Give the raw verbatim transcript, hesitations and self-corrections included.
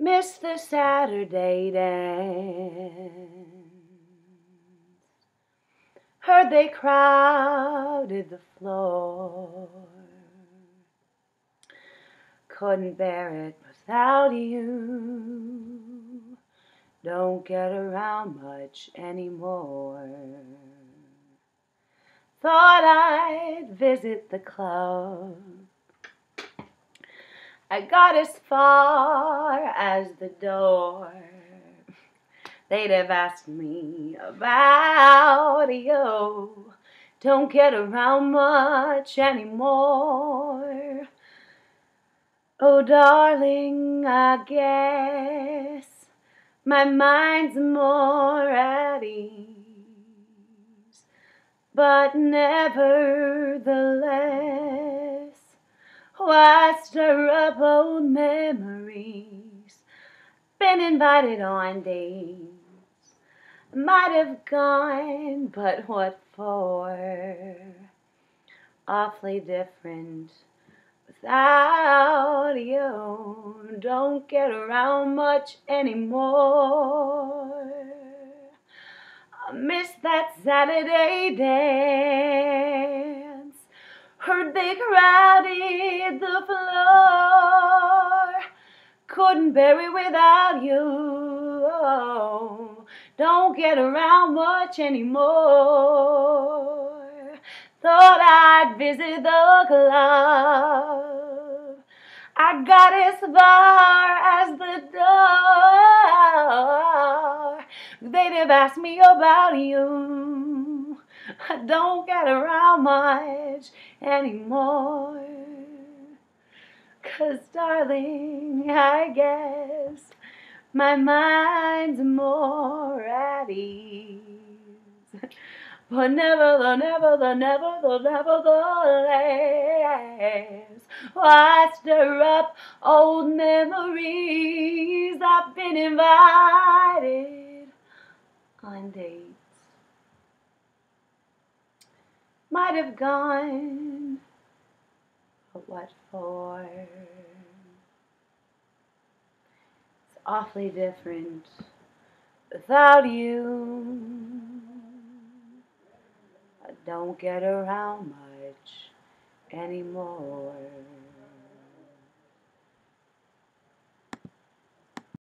Miss the Saturday dance. Heard they crowded the floor. Couldn't bear it without you. Don't get around much anymore. Thought I'd visit the club. I got as far as the door. They'd have asked me about you. Don't get around much anymore. Oh, darling, I guess my mind's more at ease. But nevertheless, why stir up old memories? Been invited on dates, might have gone, but what for? Awfully different without you. Don't get around much anymore. I miss that Saturday dance. Heard they crowded the floor. Couldn't bear it without you. Oh, don't get around much anymore. Thought I'd visit the club. I got as far as the door. They'd have asked me about you. I don't get around much anymore. 'Cause darling, I guess my mind's more at ease. But never, the never, the never, the nevertheless, why stir up old memories? I've been invited on dates, might have gone, but what for? It's awfully different without you. I don't get around much anymore.